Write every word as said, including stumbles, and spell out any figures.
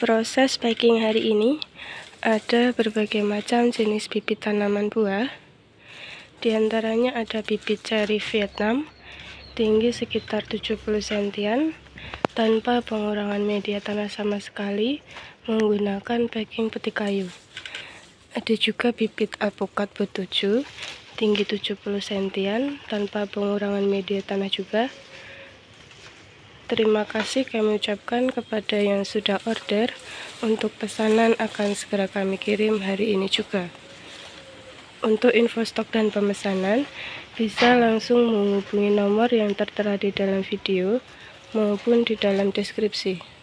Proses packing hari ini ada berbagai macam jenis bibit tanaman buah. Di antaranya ada bibit ceri Vietnam, tinggi sekitar tujuh puluh sentimeter, tanpa pengurangan media tanah sama sekali, menggunakan packing peti kayu. Ada juga bibit alpukat B tujuh, tinggi tujuh puluh sentimeter, tanpa pengurangan media tanah juga. Terima kasih kami ucapkan kepada yang sudah order. Untuk pesanan akan segera kami kirim hari ini juga. Untuk info stok dan pemesanan, bisa langsung menghubungi nomor yang tertera di dalam video maupun di dalam deskripsi.